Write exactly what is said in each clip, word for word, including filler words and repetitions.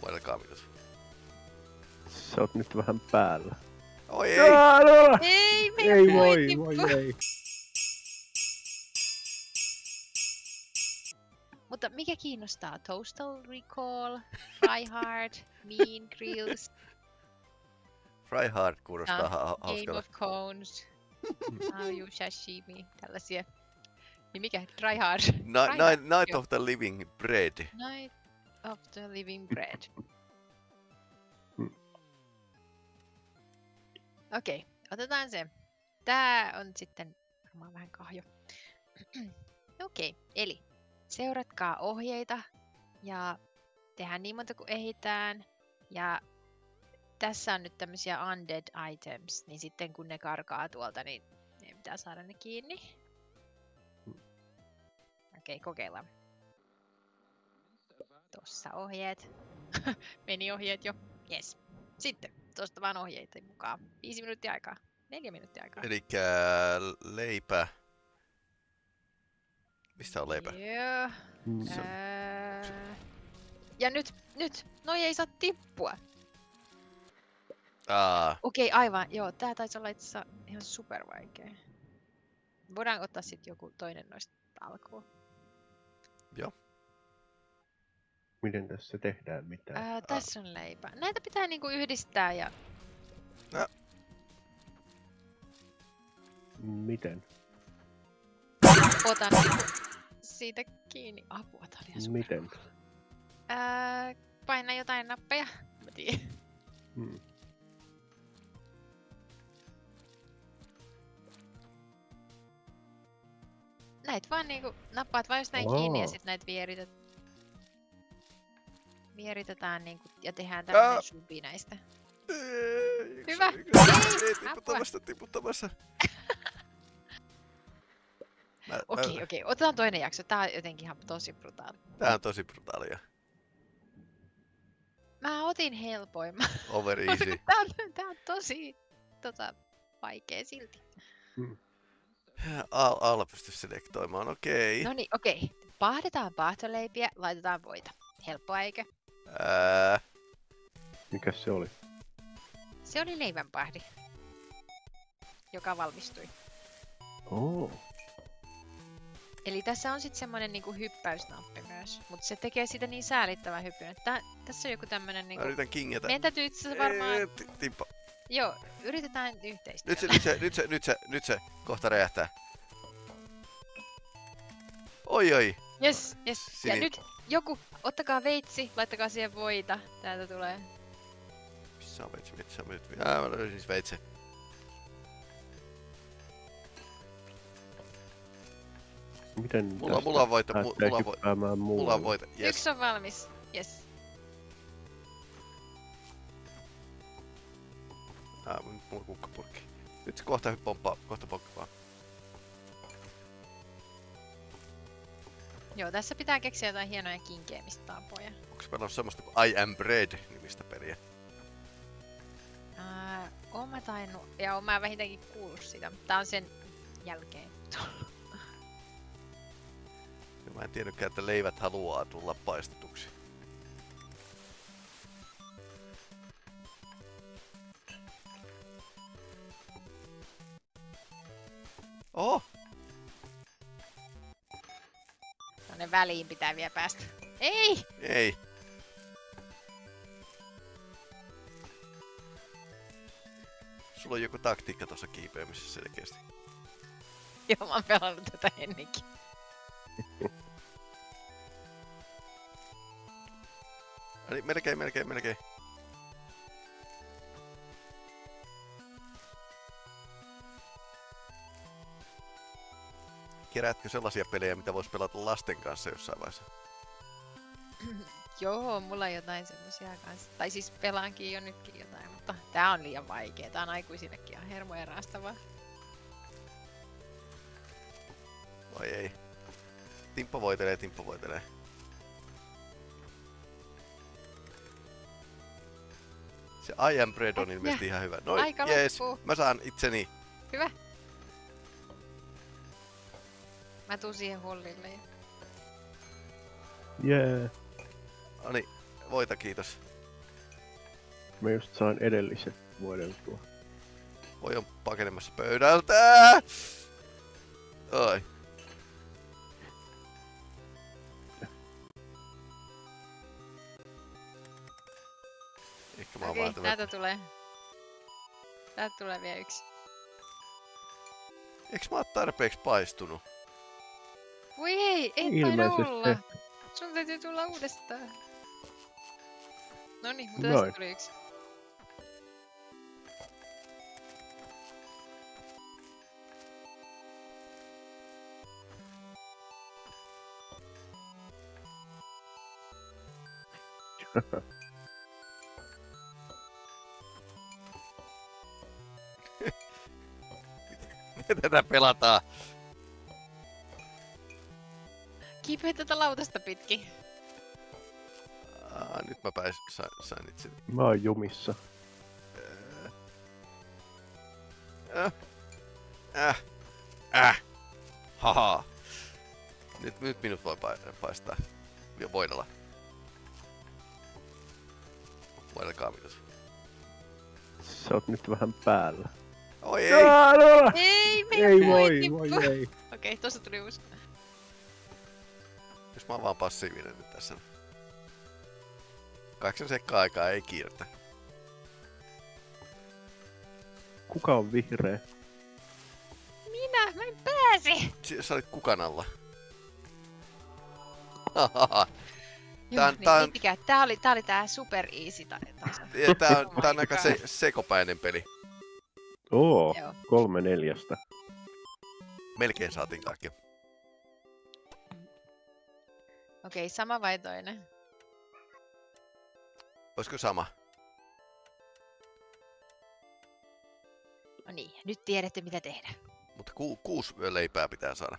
Welcome minut. Sä oot nyt vähän päällä. Oi ei! Ei, me Ei voi, voi ei. Mutta mikä kiinnostaa? Toastal Recall, Fry Hard, Mean Grills, Fry Hard kuulostaa ha Game hauskalta. of Cones, Ayu Sashimi, tällaisia. Niin mikä? Try Hard. Na Try night, hard. night Joo. of the Living Bread. Night of the Living Bread. Hmm. Okei, okay, otetaan se. Tää on sitten varmaan vähän kahjo. Okei, okay, eli seuratkaa ohjeita ja tehdään niin monta kuin ehditään. Ja tässä on nyt tämmöisiä undead items, niin sitten kun ne karkaa tuolta, niin meidän pitää saada ne kiinni. Okei, okay, kokeillaan. Tossa ohjeet. Meni ohjeet jo. Yes. Sitten, tosta vaan ohjeita mukaan. Viisi minuuttia aikaa. Neljä minuuttia aikaa. Elikkä leipä. Mistä on leipä? Joo. Mm. Ää... Ja nyt, nyt. Noi ei saa tippua. Aa, Okei, okay, aivan. Joo, tää taisi olla itse asiassa ihan super vaikea. Voidaan ottaa sitten joku toinen noista alkuun. joo. Miten tässä tehdään mitään? Ää, tässä on leipä. Näitä pitää niinku yhdistää ja... No. Miten? Otan siitä kiinni. Apua, tää oli ihan super. Miten? Ää, paina jotain nappeja. Mä tiedän. Hmm. Näitä vaan niinku nappaat vaan just näin Oo. kiinni ja sit näitä vieritet... vieritetään niinku ja tehdään tämmönen Ää. subi näistä. Ei, Hyvä. Ei, Ei, ei tiputtamassa, tiputtamassa. Mä, Okei, mä, okei. Otetaan toinen jakso. Tää on jotenkin ihan tosi brutaali. Tää on tosi brutaalia. Mä otin helpoimman. Over easy. tää, on, tää on tosi tota, vaikea silti. Al, al pysty selektoimaan, okei. No niin, okei. Pahdetaan paahtoleipiä, laitetaan voita. Helppoa eikö? Ää, Mikäs se oli? Se oli leivänpahdi, joka valmistui. Oo. Eli tässä on sitten semmonen niinku hyppäysnappi myös, mutta se tekee siitä niin säälittävän hypyn, että tässä on joku tämmönen mä niinku... yritän kingetä. Meidän täytyy itse asiassa varmaan... Ei, ti- Timppa. Joo, yritetään yhteistyötä. Nyt se, nyt se, nyt se, nyt se, nyt se kohta räjähtää. Oi oi. Yes, yes. Ja Sini- nyt joku, ottakaa veitsi, laittakaa siihen voita. Täältä tulee. Missä on veitsi, missä on veitsi? Ää, mä löysin siis veitsi. Miten Mulla, tästä mulla on voita, mu, lähtee mulla on voita. hyppäämään Mulla on muualle? voita, yes. Yksi on valmis. Yes. Ää, nyt mulla on kukkapurkki. Nyt se kohta pomppaa, kohta pomppaa. Joo, tässä pitää keksiä jotain hienoja kinkeemistapoja. Onks meillä on semmoista kuin I am bread nimistä peliä? Ää, oon mä tainnut, ja oon mä vähintäänkin kuullut sitä, mutta tää on sen jälkeen. Ja mä en tiennytkään, että leivät haluaa tulla paistetuksi. Oho! Tonne väliin pitää vielä päästä. Ei! Ei! Sulla on joku taktiikka tuossa kiipeämisessä selkeästi. Joo, mä oon pelannut tätä ennenkin. Eli melkein, melkein, melkein. Keräätkö sellaisia pelejä, mitä vois pelata lasten kanssa jossain vaiheessa? Joo, mulla on jotain semmosia kanssa. Tai siis pelaankin jo nytkin jotain, mutta tää on liian vaikea. Tää on aikuisillekin ihan hermoja raastavaa. Vai ei? Timppa voitelee, Timppa voitelee. Se I am bread on ilmeisesti ihan hyvä. Noin, Aika jees, loppuu. mä saan itseni. Hyvä. Mä tuun siihen hollille. Ja... Jee. Ani, voita, kiitos. Mä just sain edelliset voideltua. Voi on pakenemassa pöydältä! Oi. Ehkä mä oon Okei, vaan tämän... täältä tulee. Täältä tulee vielä yksi. Eiks mä oo tarpeeksi paistunut? Voi ei, et taida Ilmeisesti. olla. Sun täytyy tulla uudestaan. Noniin, mutta Noin. tästä tuli yksi. Tätä pelataan. Kiipeä tätä lautasta pitkin. Aa, nyt mä pääs, sain, sain itse. Mä oon jumissa. Äh. Äh. Äh. Haha. Nyt, nyt minut voi pa- paistaa. Ja voidella. Voidelkaa minut. Sä oot nyt vähän päällä. Oi ei! Aa, no! Ei, meidän Ei voi voi, tippu. voi ei. Okei, tossa tuli uusi. Jos mä oon vaan passiivinen nyt tässä. Kahdeksan sekkaa aikaa, ei kiirettä. Kuka on vihreä? Minä, mä en pääse! Si- Sä olit kukan alla. Hahaha. Joo, Tää on- niin, tää on- miettikää, tää oli, tää oli tää super easy ta- taso. Ja tää on, Oh my tää on aika God. se, sekopäinen peli. Oo, Joo. kolme neljästä. Melkein saatiin kaikki. Okei, sama vai toinen? Olisiko sama? No niin, nyt tiedätte mitä tehdä. Mutta ku, kuusi leipää pitää saada.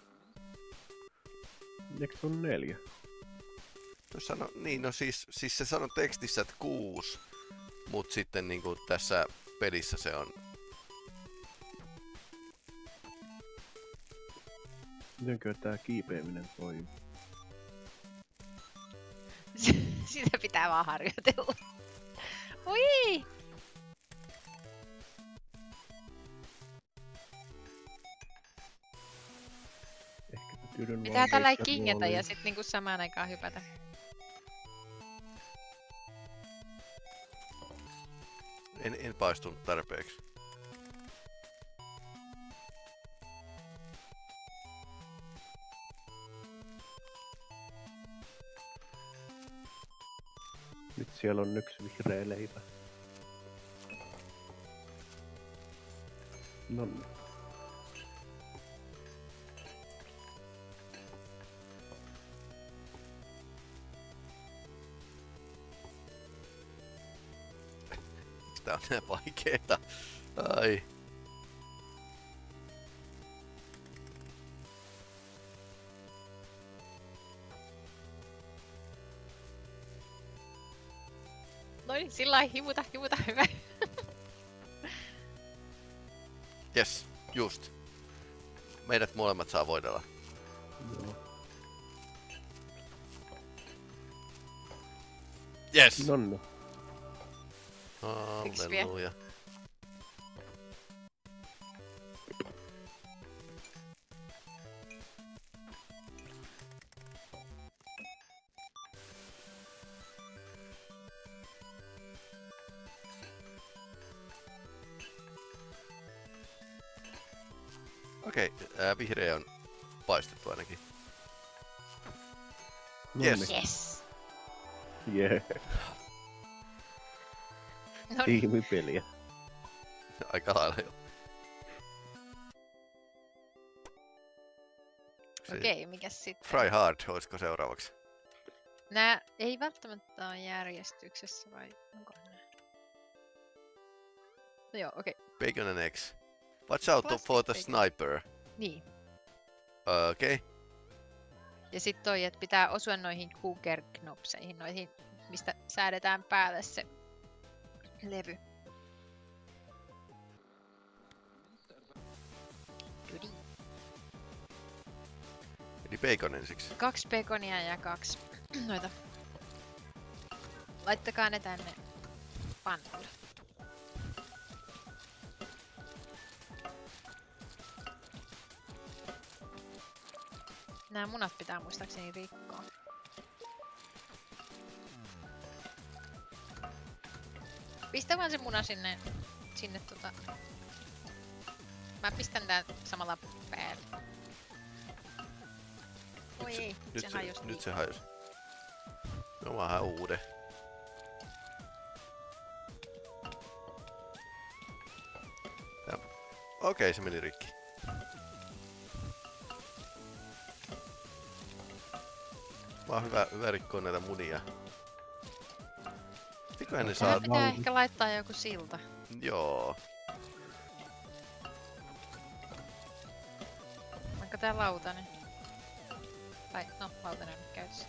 Eikö se on neljä? Jos sano, niin, no siis, siis se sanoo tekstissä, että kuusi. Mut sitten niinku tässä pelissä se on... Mitenkö tää kiipeäminen toimii? Sitä pitää vaan harjoitella. Oi! Ehkä mä tyydyn Pitää vaan tällä heittää kingata nuoliin. ja sit niinku samaan aikaan hypätä. En, en paistunut tarpeeksi. Nyt siellä on yksi vihreä leipä. No niin. Miksi tää on näin vaikeeta? Ai. Noin, sillä lailla hivuta, hivuta, hyvä. Yes, just. Meidät molemmat saa voidella. Joo. Yes! No niin. Yksi vielä. Halleluja. Okei, okay, vihreä on paistettu ainakin. No Yes. niin. Yes. Jee. No niin, Tiimipeliä. Aika lailla jo. Se- okei, mikäs sitten? Try hard, olisiko seuraavaksi? Nää ei välttämättä ole järjestyksessä vai onko nää? No joo, okei. Bacon and eggs. Watch out Plastic for the bacon. sniper. Niin. Okei. Okay. Ja sit toi, että pitää osua noihin Cougar-knopseihin, noihin, mistä säädetään päälle se levy. Ydi. Eli bacon ensiksi. Kaksi pekonia ja kaksi noita laittakaa ne tänne pannulle. Nämä munat pitää muistaakseni rikkoa. Pistä vaan se muna sinne, sinne tota... Mä pistän tää samalla päälle. Oi ei, nyt se se, hajosi nyt liikaa. se hajosi. No vähän uuden. Tää- Okei, se meni rikki. Vaan hyvä, hyvä rikkoa näitä munia. Eiköhän ne saa... Tähän pitää ehkä laittaa joku silta. Joo. Onko tää lautanen? Tai no, lautanen on nyt käytössä.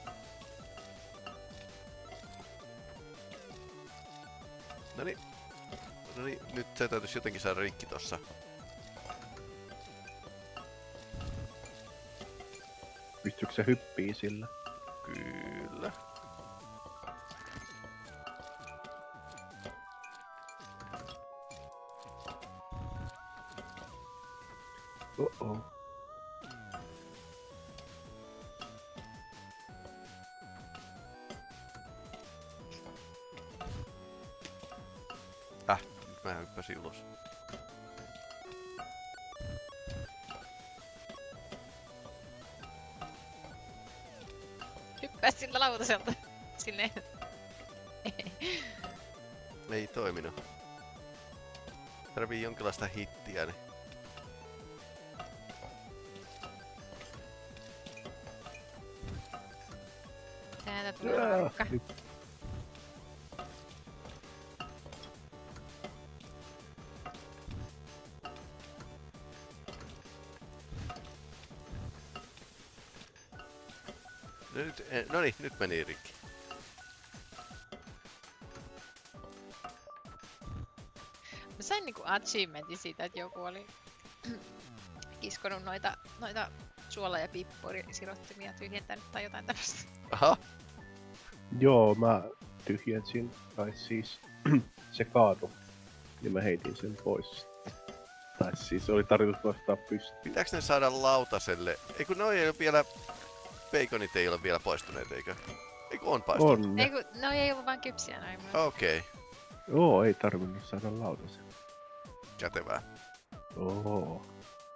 Noniin. Noniin, nyt se täytyisi jotenkin saada rikki tossa. Pystyykö se hyppii sillä? Kyllä. Oh-oh. Äh, nyt mä hyppäsin ulos. Hyppää sillä lautaselta sinne. Ei toiminut. Tarvii jonkinlaista hittiä, niin... Täältä tulee Jaa, raukka. nyt No nyt, eh, noniin, nyt meni rikki. Mä sain niinku achievementin siitä, että joku oli kiskonut noita, noita suola- ja pippurisirottimia tyhjentänyt tai jotain tämmöstä. Aha, Joo, mä tyhjensin, tai siis se kaatui, ja mä heitin sen pois. Tai siis oli tarkoitus nostaa pystyyn. pitääks ne saada lautaselle? Ei kun noi ei ole vielä... Baconit ei ole vielä poistuneet, eikö? Eikö on poistunut? On Ei ne. kun, no ei ollut vaan kypsiä noin. mutta- Okei, okay. Joo, ei tarvinnut saada lautasen. kätevää. Oho.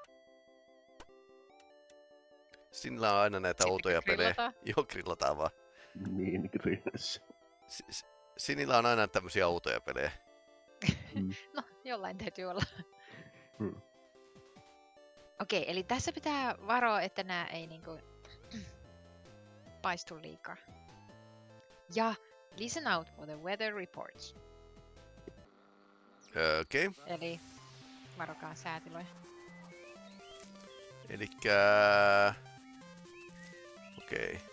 Sinulla on aina näitä Sitten outoja pelejä. grillataan. Joo, grillataan vaan. Niin, grillissä. S- s- Sinillä on aina tämmösiä outoja pelejä. Mm. No, jollain täytyy olla. Hmm. Okei, eli tässä pitää varoa, että nää ei niinku paistu liikaa. Ja listen out for the weather reports. Öö, Okei, okay. Eli varokaa säätiloja. elikkä... Okei. Okay.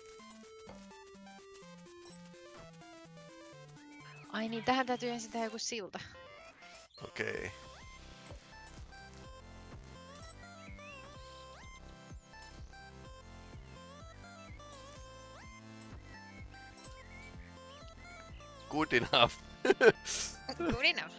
Ai niin, tähän täytyy ensin tehdä joku silta. Okei. Okay. Good enough. Good enough.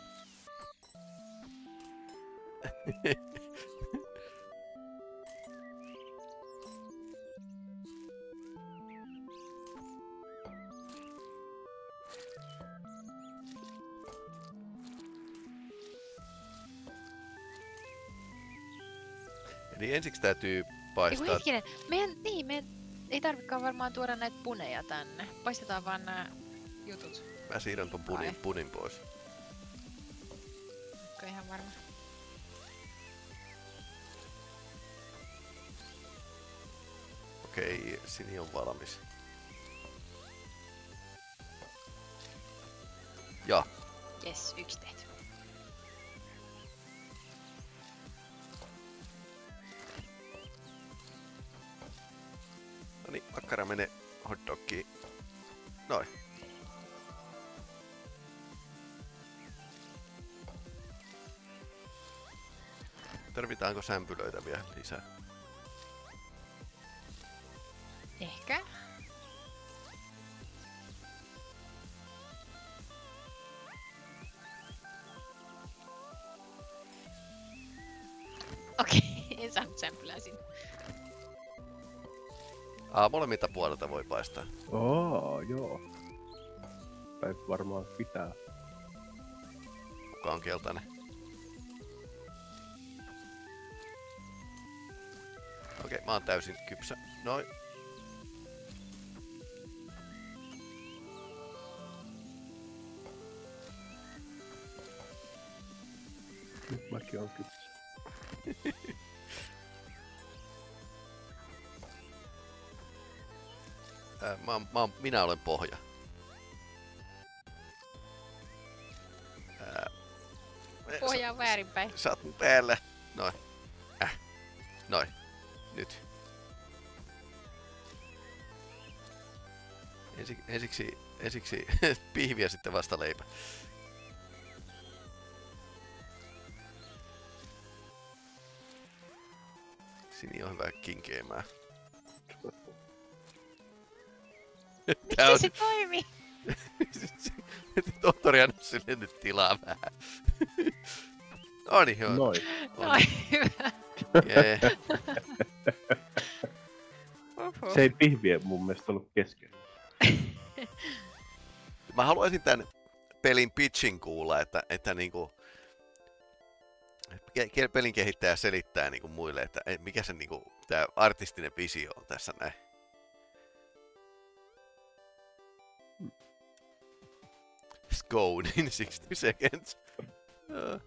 Eli ensiksi täytyy Eiku paistaa... hetkinen, meidän, niin, meidän ei tarvikaan varmaan tuoda näitä puneja tänne. Paistetaan vaan nämä jutut. Mä siirrän ton punin, Ai. punin pois. Onko ihan varma? Okei, Sini on valmis. Ja, Jes, yksi tehty. no niin, makkara menee hotdoggiin. Noin. Tarvitaanko sämpylöitä vielä lisää? Ehkä. en saanut sämpylää sinne. Aa, molemmilta puolelta voi paistaa. Oo, joo. Tai varmaan pitää. Kuka on keltainen? Okei, mä oon täysin kypsä. Noin. Nyt mäkin on kypsä. Ää, mä, oon- mä, oon- minä olen pohja. Ää, Pohja on väärinpäin. Sä oot mun päällä. Noin. Äh. Noin. Nyt. Ensi, ensiksi, ensiksi pihvi ja sitten vasta leipä. Sini on hyvä kinkeemää. Tää Miten on... se toimii? Tohtori anna sille nyt tilaa vähän. Noniin, joo. Noin. Noin, hyvä. Jee. Oho. Se ei pihviä mun mielestä ollut kesken. Mä haluaisin tän pelin pitchin kuulla, että, että niinku... ke- ke- pelin kehittäjä selittää niinku muille, että et mikä se niinku, tää artistinen visio on tässä näin. Scone in sixty seconds. Uh.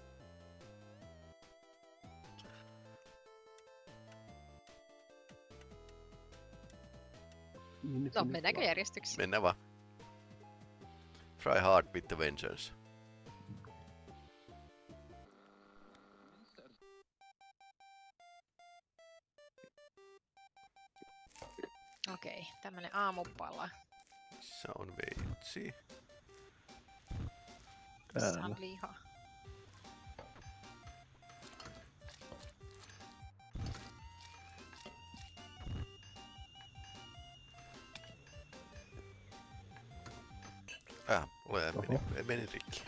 Niin, No, mennäänkö järjestykseen? Mennään vaan. Try hard with the vengeance. Okei, okay, tämmönen aamupala. Se on veitsi. Täällä. Saa liha. Äh, ole Oho. meni, meni rikki.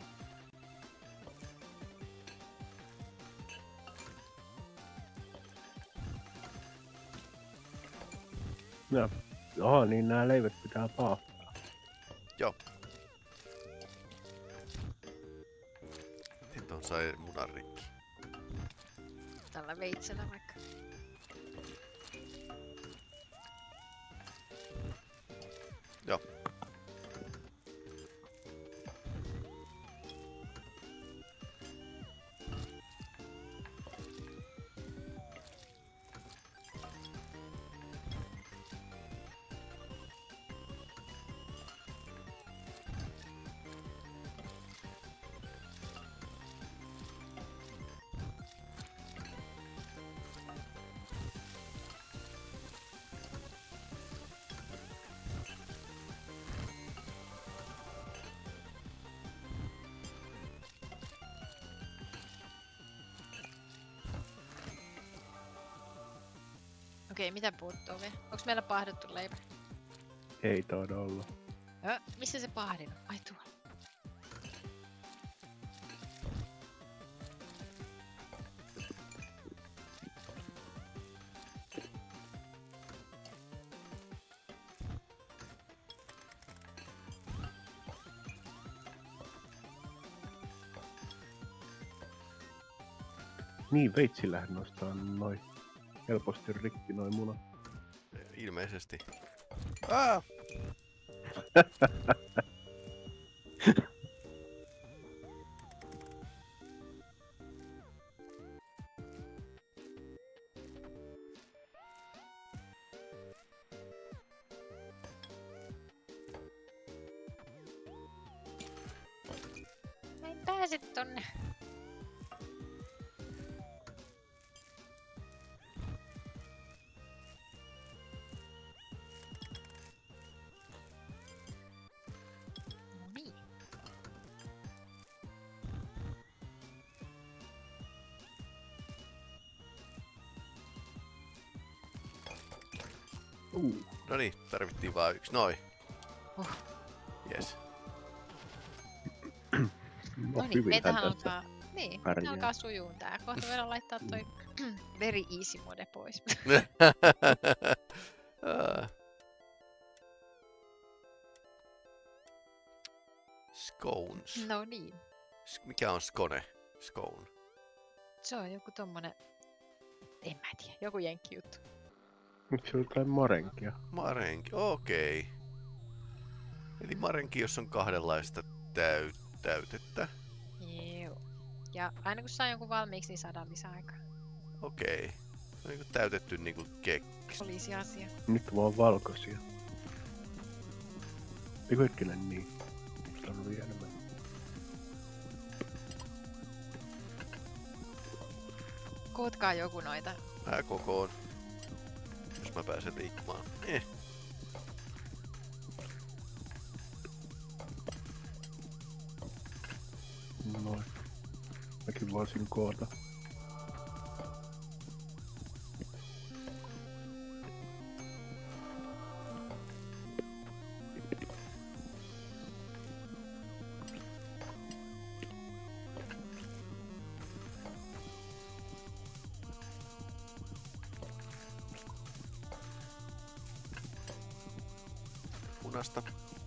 No. Joo, niin nää leivät pitää paahtaa. Joo. Nyt on sai munan rikki. Tällä veitsellä vaikka. Joo. Okei, mitä puuttuu vielä? Onks meillä pahdettu leipä? Ei taida olla. Ö, missä se pahdin on? Ai tuolla. Niin, veitsillähän nostaa noin helposti rikki noin munat. Ilmeisesti. Ah! Mä en pääse tonne. No niin. Uh, No niin, tarvittiin vaan yksi. Noin. Uh. Yes. no No niin, hyvin meitähän hän tästä. alkaa, niin, pärjää. alkaa sujuun tää. Kohta voidaan laittaa toi Very easy mode pois. Ah. Scones. No niin. S- Mikä on skone? Scone. Se on joku tommonen... En mä tiedä, joku jenkki juttu. Nyt se on jotain marenkia. Marenki, okei. Okay. Eli marenki, jos on kahdenlaista täy- täytettä. Joo. Ja aina kun saa jonkun valmiiksi, niin saadaan lisää aikaa. Okei. Okay. Se on niinku täytetty niinku kekki. Olisi asia. Nyt vaan valkoisia. Eikö hetkinen niin? Tarvii enemmän. Kootkaa joku noita. Mä kokoon. Jos mä pääsen liikkumaan. Eh. Noin. Mäkin voisin koota. Punasta.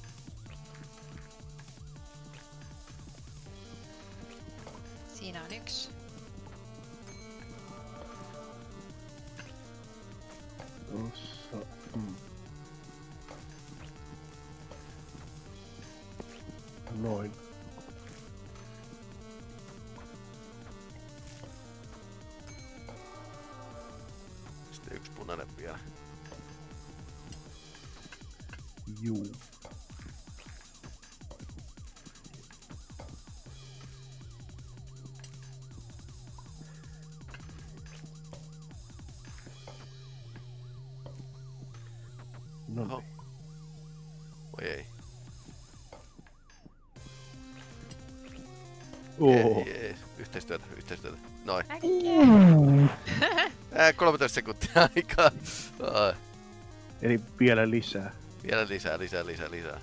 Siinä on yksi. Tossa. Mm. Noin. Sitten yksi punainen vielä. Juu. No Oho. niin. Voi ei. Oo. Ei, ei. Yhteistyötä, yhteistyötä. Noin. Äkkiä! Ää, kolmetoista sekuntia aikaa. Ai. Eli vielä lisää. Vielä lisää, lisää, lisää, lisää.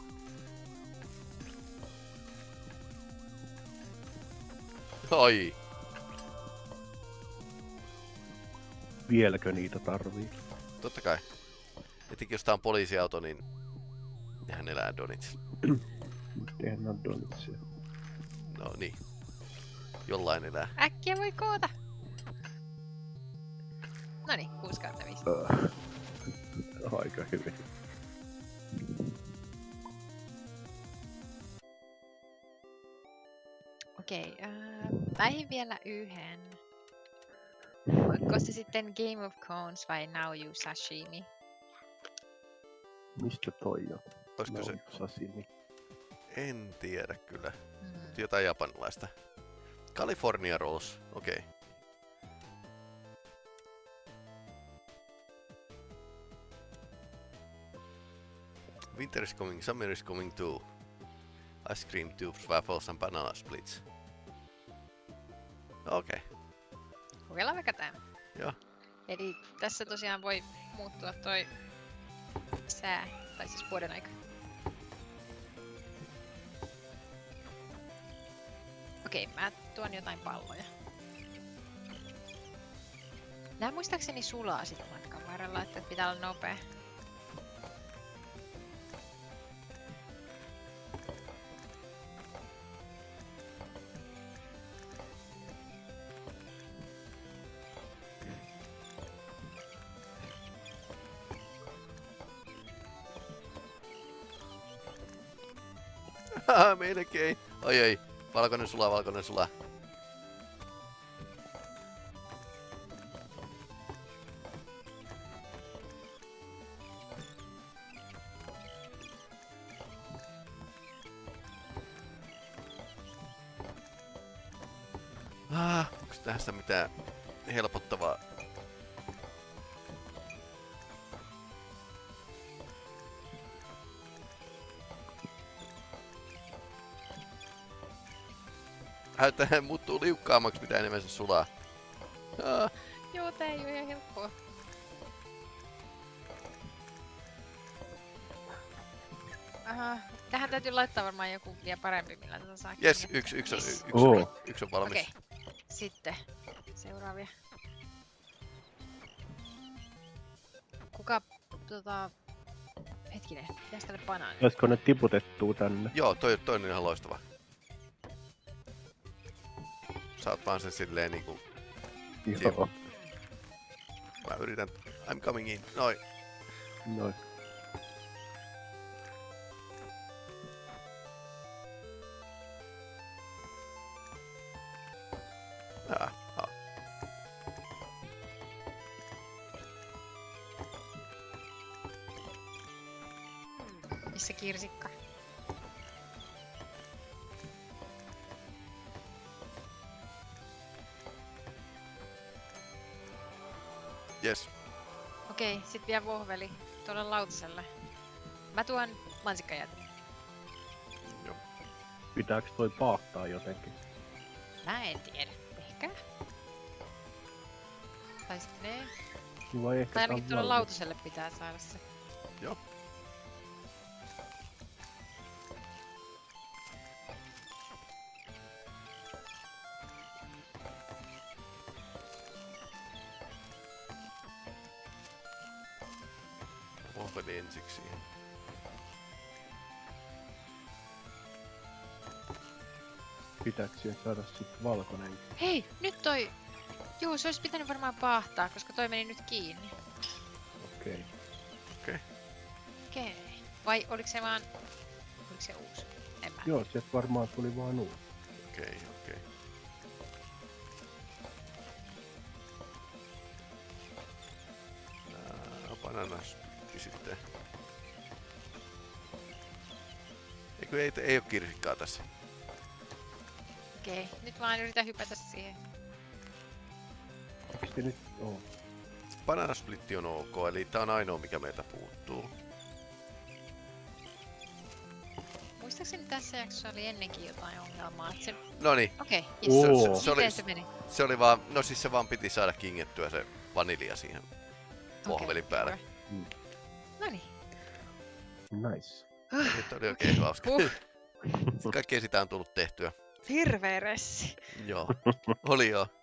Oi. Vieläkö niitä tarvii? Totta kai. Etenkin jos tää on poliisiauto, niin nehän elää donitsilla. Eihän on donitsia. No niin. Jollain elää. Äkkiä voi koota! Noniin, kuusi kautta viisi. Uh, aika hyvin. Okei, okay, uh, väihin vielä yhden. Onko se sitten Game of Cones vai Now You Sashimi? Mistä toi on? Olisiko No, se? sashimi. En tiedä kyllä. Mm. Jotain japanilaista. California Rolls, okei. Okay. Winter is coming, summer is coming too. Ice cream tubes, waffles and banana splits. Okei. Okay. Kokeillaan vaikka tää. Joo. Eli tässä tosiaan voi muuttua toi sää, tai siis vuoden aika. Okei, mä tuon jotain palloja. Nää muistaakseni sulaa sitä matkan varrella, että pitää olla nopea. Haha, melkein. Oi ei. Valkoinen sulaa, valkoinen sulaa. Ah, onks tästä mitään helpottavaa? Tää muuttuu liukkaammaksi, mitä enemmän se sulaa. Ah, Joo, tää ei oo ihan helppoa. Aha, tähän täytyy laittaa varmaan joku vielä parempi, millä tätä saa jes, kiinni. yksi, yksi, on, yksi, Oo. on, yksi on valmis. Okei, sitten seuraavia. kuka tota... Hetkinen, mitäs tälle banaanille? Olisiko ne tiputettua tänne? Joo, toi, toi on ihan loistava. Saat vaan sen silleen niinku... Joo. Mä yritän... I'm coming in. Noin. Noin. Ah, ah. Missä kirsikka? Yes. Okei, sit vielä vohveli tuolle lautaselle. Mä tuon mansikkajät. Joo. Pitääkö toi paahtaa jotenkin? Mä en tiedä. Ehkä? Tai sitten ei. Vai ehkä Tai ainakin tää tuolle on valmis? lautaselle pitää saada se. Joo. Vohveli ensiksi. Pitääkö siihen saada sit valkoinen? Hei, nyt toi... Juu, se olisi pitänyt varmaan paahtaa, koska toi meni nyt kiinni. Okei. Okei. Okei. Vai oliko se vaan... Oliko se uusi? En mä. Joo, sieltä varmaan tuli vaan uusi. Okei, okei. Nää bananas sitten. Eikö ei, ei oo kirsikkaa tässä? Okei, nyt vaan yritän hypätä siihen. Eikö se nyt oo? Bananasplitti on ok, eli tää on ainoa mikä meiltä puuttuu. Muistaakseni tässä jaksossa oli ennenkin jotain ongelmaa. että Se... Noniin, Okei, Oo. yes. se, se, Miten oli, se meni? se oli vaan, no siis se vaan piti saada kingettyä se vanilja siihen vohvelin päälle. Mm. Noniin. Nice. Nyt oli oikein hauska. Huh. Kaikkea sitä on tullut tehtyä. Hirveä ressi. Joo, oli joo.